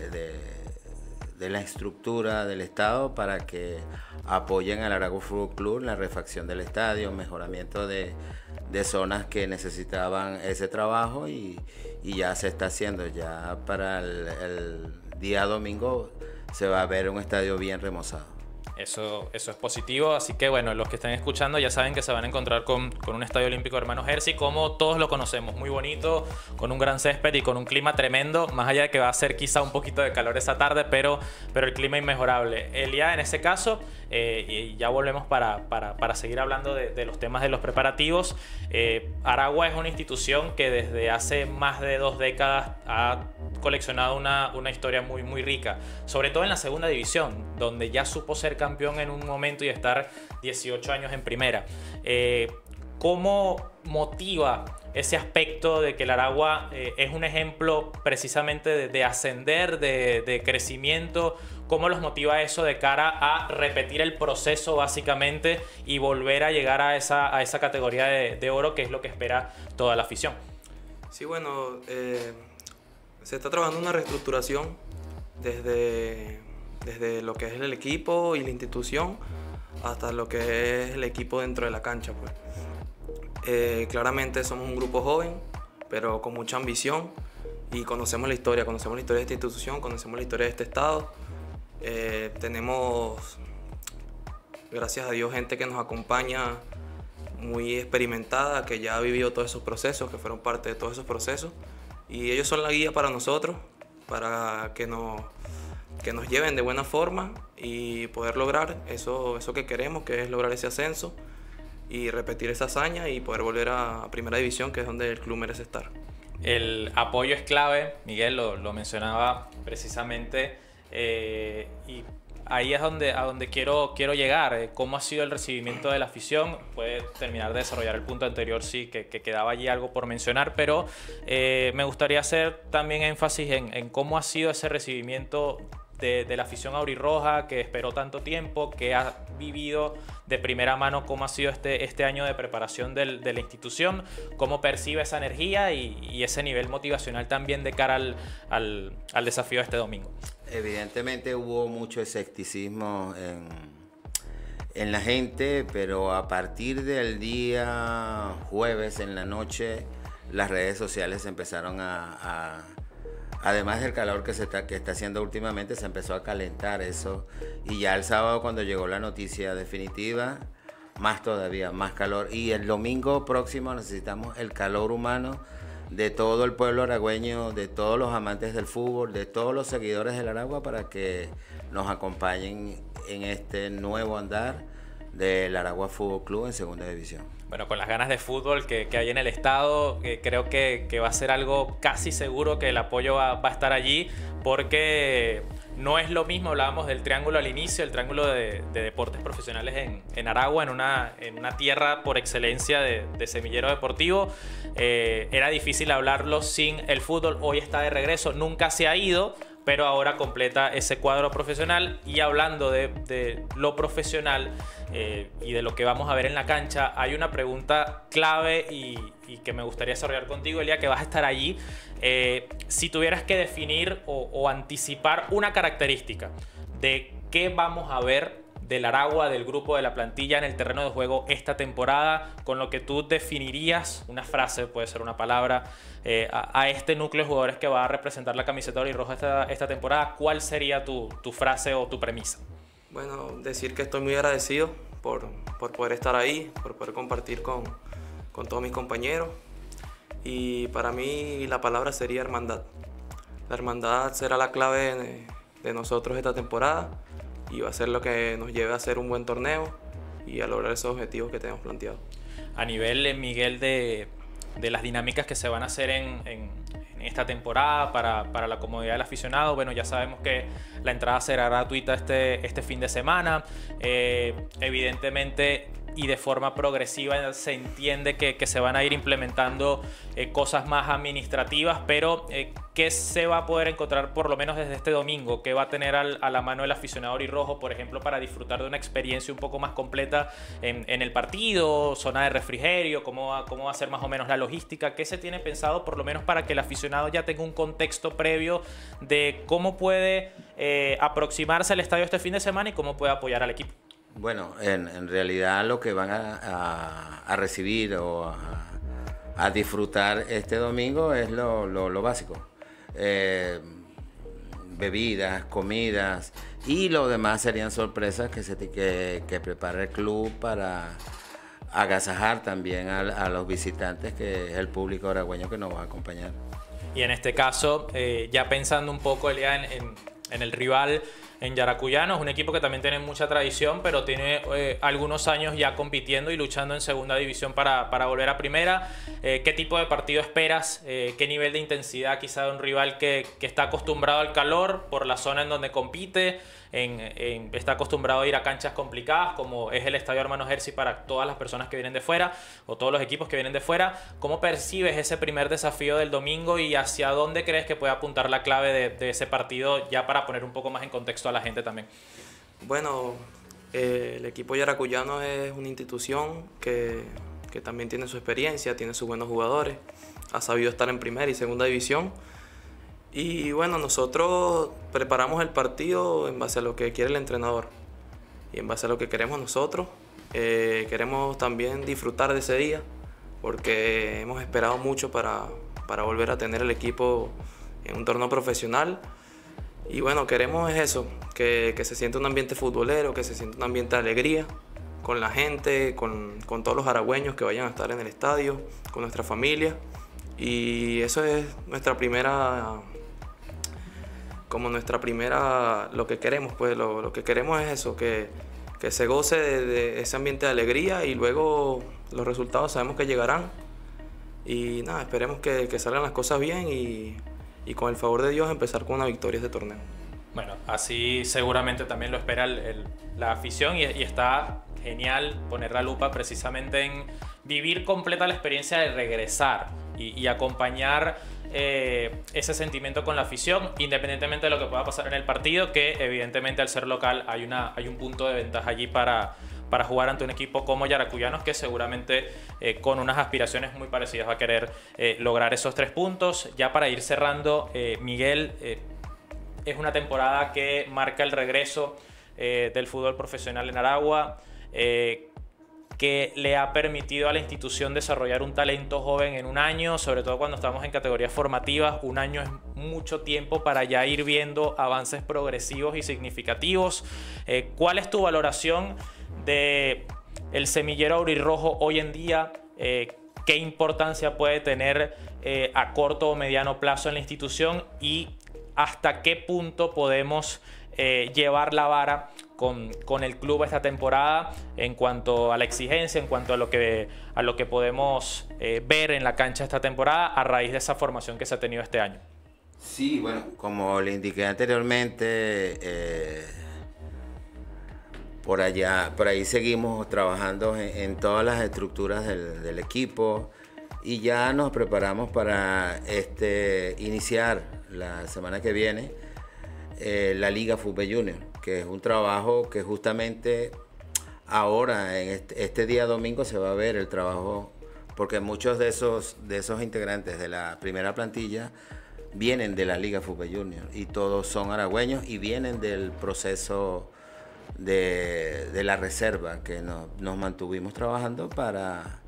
de la estructura del Estado para que apoyen al Aragua Fútbol Club en la refacción del estadio, mejoramiento de zonas que necesitaban ese trabajo y ya se está haciendo. Ya para el día domingo se va a ver un estadio bien remozado. Eso es positivo, así que bueno, los que están escuchando ya saben que se van a encontrar con un Estadio Olímpico Hermanos Hercy como todos lo conocemos, muy bonito, con un gran césped y con un clima tremendo, más allá de que va a ser quizá un poquito de calor esa tarde, pero el clima inmejorable. Elia, en ese caso, y ya volvemos para seguir hablando de los temas de los preparativos. Aragua es una institución que desde hace más de 2 décadas ha coleccionado una historia muy, muy rica, sobre todo en la segunda división, donde ya supo ser campeón en un momento y estar 18 años en primera. ¿Cómo motiva ese aspecto de que el Aragua es un ejemplo precisamente de ascender, de crecimiento? ¿Cómo los motiva eso de cara a repetir el proceso básicamente y volver a llegar a esa categoría de oro, que es lo que espera toda la afición? Sí, bueno, se está trabajando una reestructuración desde lo que es el equipo y la institución hasta lo que es el equipo dentro de la cancha, pues. Claramente somos un grupo joven, pero con mucha ambición y conocemos la historia de esta institución, conocemos la historia de este estado. Tenemos, gracias a Dios, gente que nos acompaña muy experimentada, que ya ha vivido todos esos procesos, que fueron parte de todos esos procesos, y ellos son la guía para nosotros, para que nos lleven de buena forma y poder lograr eso que queremos, que es lograr ese ascenso y repetir esa hazaña y poder volver a Primera División, que es donde el club merece estar. El apoyo es clave, Miguel lo mencionaba precisamente, y ahí es a donde quiero llegar. ¿Cómo ha sido el recibimiento de la afición? Puede terminar de desarrollar el punto anterior, sí, que quedaba allí algo por mencionar, pero me gustaría hacer también énfasis en cómo ha sido ese recibimiento de la afición aurirroja, que esperó tanto tiempo, que ha vivido de primera mano cómo ha sido este año de preparación de la institución, cómo percibe esa energía y ese nivel motivacional también de cara al desafío de este domingo. Evidentemente hubo mucho escepticismo en la gente, pero a partir del día jueves en la noche las redes sociales empezaron además del calor que está haciendo últimamente, se empezó a calentar eso, y ya el sábado, cuando llegó la noticia definitiva, más todavía, más calor, y el domingo próximo necesitamos el calor humano de todo el pueblo aragüeño, de todos los amantes del fútbol, de todos los seguidores del Aragua, para que nos acompañen en este nuevo andar del Aragua Fútbol Club en segunda división. Bueno, con las ganas de fútbol que hay en el estado, creo que va a ser algo casi seguro, que el apoyo va a estar allí, porque no es lo mismo. Hablábamos del triángulo al inicio, el triángulo de deportes profesionales en Aragua, en una tierra por excelencia de semillero deportivo. Era difícil hablarlo sin el fútbol. Hoy está de regreso, nunca se ha ido, pero ahora completa ese cuadro profesional. Y hablando de lo profesional y de lo que vamos a ver en la cancha, hay una pregunta clave y que me gustaría desarrollar contigo, Elia, que vas a estar allí. Si tuvieras que definir o anticipar una característica de qué vamos a ver del Aragua, del grupo, de la plantilla en el terreno de juego esta temporada, con lo que tú definirías, una frase, puede ser una palabra, a este núcleo de jugadores que va a representar la camiseta auriroja esta temporada, ¿cuál sería tu frase o tu premisa? Bueno, decir que estoy muy agradecido por poder estar ahí, por poder compartir con todos mis compañeros. Y para mí la palabra sería hermandad. La hermandad será la clave de nosotros esta temporada y va a ser lo que nos lleve a hacer un buen torneo y a lograr esos objetivos que tenemos planteados. A nivel, Miguel, de las dinámicas que se van a hacer en esta temporada para la comodidad del aficionado, bueno, ya sabemos que la entrada será gratuita este fin de semana. Evidentemente, y de forma progresiva se entiende que se van a ir implementando cosas más administrativas, pero ¿qué se va a poder encontrar por lo menos desde este domingo? ¿Qué va a tener a la mano el aficionado aurirojo, por ejemplo, para disfrutar de una experiencia un poco más completa en el partido? ¿Zona de refrigerio? ¿Cómo va a ser más o menos la logística? ¿Qué se tiene pensado por lo menos para que el aficionado ya tenga un contexto previo de cómo puede aproximarse al estadio este fin de semana y cómo puede apoyar al equipo? Bueno, en realidad lo que van a recibir o a disfrutar este domingo es lo básico. Bebidas, comidas y lo demás serían sorpresas que prepara el club para agasajar también a los visitantes, que es el público aragüeño que nos va a acompañar. Y en este caso, ya pensando un poco, Elia, en el rival, en Yaracuyanos, un equipo que también tiene mucha tradición, pero tiene algunos años ya compitiendo y luchando en segunda división para volver a primera. ¿Qué tipo de partido esperas? ¿Qué nivel de intensidad quizá de un rival que está acostumbrado al calor por la zona en donde compite? Está acostumbrado a ir a canchas complicadas como es el Estadio Hermanos Herzi para todas las personas que vienen de fuera o todos los equipos que vienen de fuera. ¿Cómo percibes ese primer desafío del domingo y hacia dónde crees que puede apuntar la clave de ese partido, ya para poner un poco más en contexto a la gente también? Bueno, el equipo yaracuyano es una institución que también tiene su experiencia, tiene sus buenos jugadores, ha sabido estar en primera y segunda división. Y bueno, nosotros preparamos el partido en base a lo que quiere el entrenador y en base a lo que queremos nosotros. Queremos también disfrutar de ese día porque hemos esperado mucho para volver a tener el equipo en un torneo profesional. Y bueno, queremos eso, que se sienta un ambiente futbolero, que se sienta un ambiente de alegría con la gente, con todos los aragüeños que vayan a estar en el estadio, con nuestra familia. Y eso es nuestra primera, lo que queremos, pues lo que queremos es eso, que se goce de ese ambiente de alegría y luego los resultados sabemos que llegarán. Y nada, esperemos que salgan las cosas bien y con el favor de Dios empezar con una victoria este torneo. Bueno, así seguramente también lo espera la afición y está genial poner la lupa precisamente en vivir completa la experiencia de regresar y acompañar ese sentimiento con la afición, independientemente de lo que pueda pasar en el partido, que evidentemente al ser local hay un punto de ventaja allí para jugar ante un equipo como Yaracuyanos, que seguramente con unas aspiraciones muy parecidas va a querer lograr esos 3 puntos. Ya para ir cerrando, Miguel, es una temporada que marca el regreso del fútbol profesional en Aragua, que le ha permitido a la institución desarrollar un talento joven en un año, sobre todo cuando estamos en categorías formativas. Un año es mucho tiempo para ya ir viendo avances progresivos y significativos. ¿Cuál es tu valoración de el semillero aurirrojo hoy en día? ¿Qué importancia puede tener a corto o mediano plazo en la institución? ¿Y hasta qué punto podemos llevar la vara con el club esta temporada en cuanto a la exigencia, en cuanto a lo que podemos ver en la cancha esta temporada a raíz de esa formación que se ha tenido este año? Sí, bueno, como le indiqué anteriormente, por ahí seguimos trabajando en todas las estructuras del equipo y ya nos preparamos para iniciar la semana que viene la Liga Fútbol Junior, que es un trabajo que justamente ahora, en este día domingo, se va a ver el trabajo, porque muchos de esos integrantes de la primera plantilla vienen de la Liga Fútbol Junior y todos son aragüeños y vienen del proceso de la reserva que nos mantuvimos trabajando para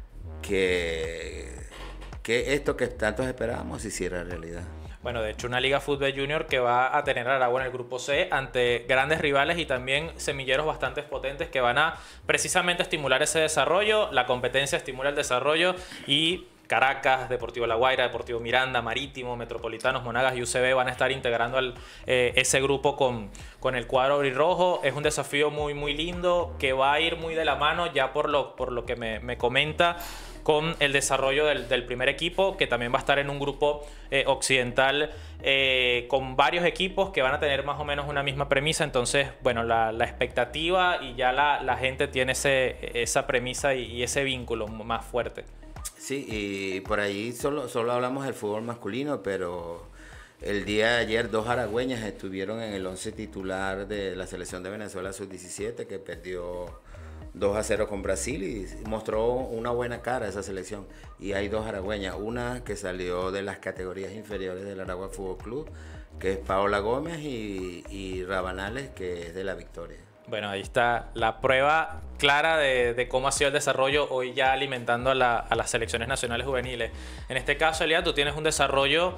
que esto que tantos esperábamos se hiciera realidad. Bueno, de hecho, una Liga Fútbol Junior que va a tener a Aragua en el grupo C ante grandes rivales y también semilleros bastante potentes que van a precisamente estimular ese desarrollo. La competencia estimula el desarrollo y Caracas, Deportivo La Guaira, Deportivo Miranda, Marítimo, Metropolitanos, Monagas y UCB van a estar integrando ese grupo con el cuadro aurirrojo. Es un desafío muy, muy lindo que va a ir muy de la mano ya por lo que me comenta con el desarrollo del primer equipo, que también va a estar en un grupo occidental con varios equipos que van a tener más o menos una misma premisa. Entonces, bueno, la expectativa y ya la gente tiene esa premisa y ese vínculo más fuerte. Sí, y por ahí solo hablamos del fútbol masculino, pero el día de ayer 2 aragüeñas estuvieron en el 11 titular de la selección de Venezuela sub-17, que perdió 2-0 con Brasil y mostró una buena cara esa selección. Y hay 2 aragüeñas, una que salió de las categorías inferiores del Aragua Fútbol Club, que es Paola Gómez, y Rabanales, que es de La Victoria. Bueno, ahí está la prueba clara de cómo ha sido el desarrollo hoy ya alimentando a las selecciones nacionales juveniles. En este caso, Elia, tú tienes un desarrollo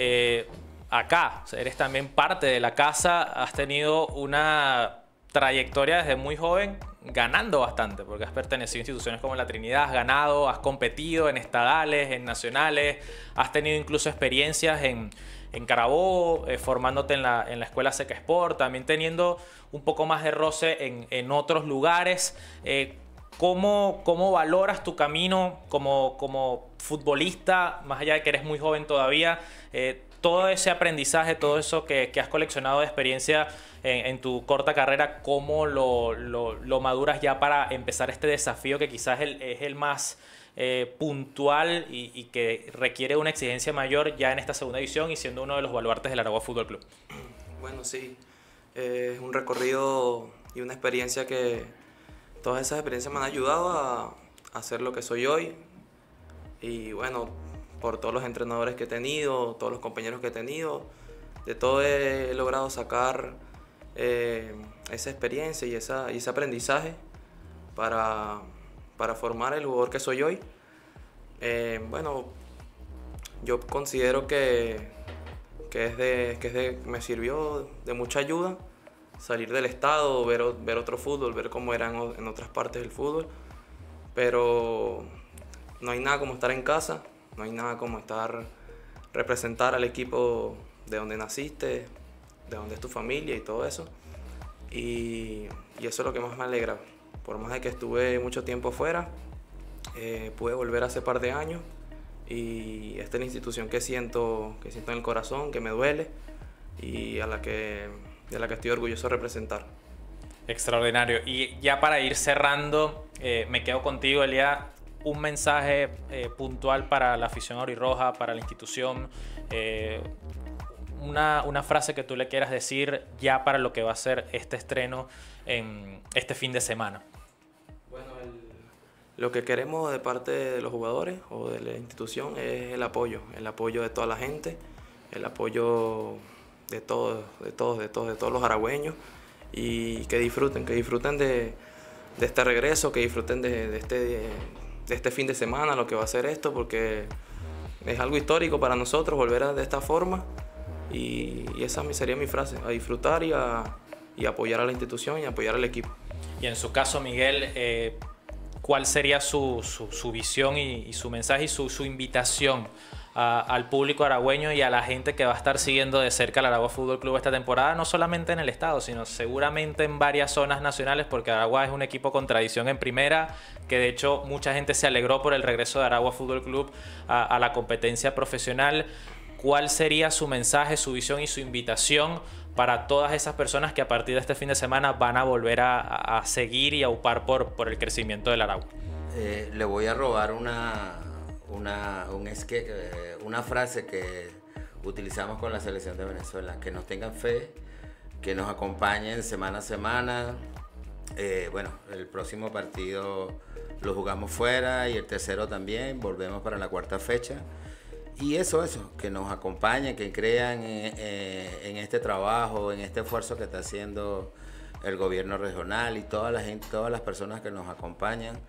acá, o sea, eres también parte de la casa, has tenido una trayectoria desde muy joven ganando bastante, porque has pertenecido a instituciones como la Trinidad, has ganado, has competido en estadales, en nacionales, has tenido incluso experiencias en Carabobo, formándote en la Escuela Seca Sport, también teniendo un poco más de roce en otros lugares. ¿Cómo valoras tu camino como futbolista, más allá de que eres muy joven todavía? Todo ese aprendizaje, todo eso que has coleccionado de experiencia en tu corta carrera, ¿cómo lo maduras ya para empezar este desafío que quizás es el más puntual y que requiere una exigencia mayor ya en esta segunda división y siendo uno de los baluartes del Aragua Fútbol Club? Bueno, sí, es un recorrido y una experiencia que todas esas experiencias me han ayudado a ser lo que soy hoy. Y bueno, por todos los entrenadores que he tenido, todos los compañeros que he tenido, de todo he logrado sacar esa experiencia y ese aprendizaje para formar el jugador que soy hoy. Bueno, yo considero que me sirvió de mucha ayuda salir del estado, ver otro fútbol, ver cómo era en otras partes del fútbol. Pero no hay nada como estar en casa, no hay nada como representar al equipo de donde naciste, de donde es tu familia y todo eso. Y eso es lo que más me alegra. Por más de que estuve mucho tiempo fuera, pude volver hace par de años y esta es la institución que siento en el corazón, que me duele y de la que estoy orgulloso de representar. Extraordinario. Y ya para ir cerrando, me quedo contigo, Elia. Un mensaje puntual para la afición aurirroja, para la institución, una frase que tú le quieras decir ya para lo que va a ser este estreno en este fin de semana. Bueno, lo que queremos de parte de los jugadores o de la institución es el apoyo de toda la gente, el apoyo de todos los aragüeños, y que disfruten de este regreso, que disfruten de este fin de semana, lo que va a ser esto, porque es algo histórico para nosotros volver de esta forma, y esa sería mi frase, a disfrutar y apoyar a la institución y apoyar al equipo. Y en su caso, Miguel, ¿cuál sería su visión y su mensaje y su invitación al público aragüeño y a la gente que va a estar siguiendo de cerca al Aragua Fútbol Club esta temporada, no solamente en el estado, sino seguramente en varias zonas nacionales, porque Aragua es un equipo con tradición en primera, que de hecho mucha gente se alegró por el regreso de Aragua Fútbol Club a la competencia profesional? ¿cuál sería su mensaje, su visión y su invitación para todas esas personas que a partir de este fin de semana van a volver a seguir y a upar por el crecimiento del Aragua? Le voy a robar una frase que utilizamos con la selección de Venezuela: que nos tengan fe, que nos acompañen semana a semana. Bueno, el próximo partido lo jugamos fuera y el tercero también, volvemos para la cuarta fecha. Y eso, que nos acompañen, que crean en este trabajo, en este esfuerzo que está haciendo el gobierno regional y toda la gente, todas las personas que nos acompañan,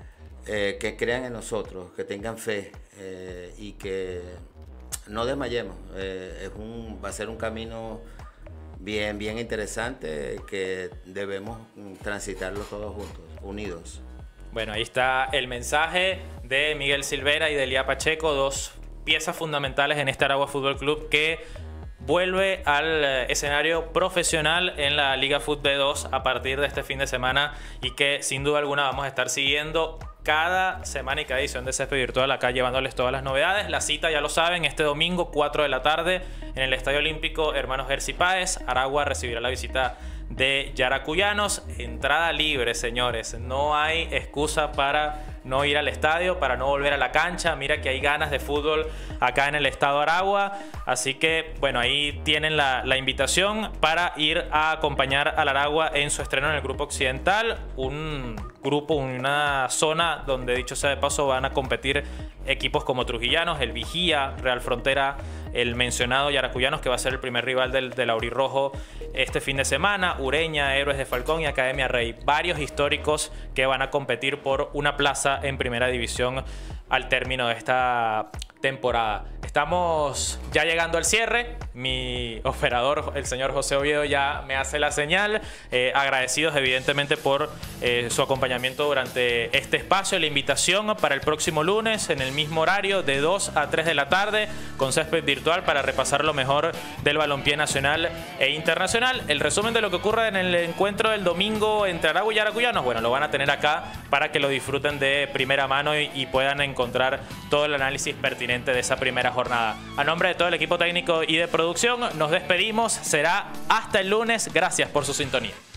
que crean en nosotros, que tengan fe y que no desmayemos. Va a ser un camino bien interesante que debemos transitarlo todos juntos, unidos. Bueno, ahí está el mensaje de Miguel Silvera y de Elías Pacheco, dos piezas fundamentales en este Aragua Fútbol Club que vuelve al escenario profesional en la Liga Fútbol 2 a partir de este fin de semana y que sin duda alguna vamos a estar siguiendo cada semana y cada edición de Césped Virtual acá llevándoles todas las novedades. La cita, ya lo saben, este domingo 4 de la tarde en el Estadio Olímpico Hermanos Gersi Páez. Aragua recibirá la visita de Yaracuyanos. Entrada libre, señores. No hay excusa para no ir al estadio, para no volver a la cancha. Mira que hay ganas de fútbol acá en el estado Aragua. Así que, bueno, ahí tienen la invitación para ir a acompañar al Aragua en su estreno en el Grupo Occidental. Un grupo, una zona donde, dicho sea de paso, van a competir equipos como Trujillanos, el Vigía, Real Frontera, el mencionado Yaracuyanos, que va a ser el primer rival del Aurirrojo este fin de semana, Ureña, Héroes de Falcón y Academia Rey. Varios históricos que van a competir por una plaza en primera división al término de esta temporada. Estamos ya llegando al cierre. Mi operador, el señor José Oviedo, ya me hace la señal. Agradecidos evidentemente por su acompañamiento durante este espacio. La invitación para el próximo lunes en el mismo horario de 2 a 3 de la tarde con Césped Virtual para repasar lo mejor del balompié nacional e internacional. El resumen de lo que ocurre en el encuentro del domingo entre Aragua y Yaracuyanos, bueno, lo van a tener acá para que lo disfruten de primera mano y puedan encontrar todo el análisis pertinente de esa primera jornada. A nombre de todo el equipo técnico y de producción, nos despedimos. Será hasta el lunes. Gracias por su sintonía.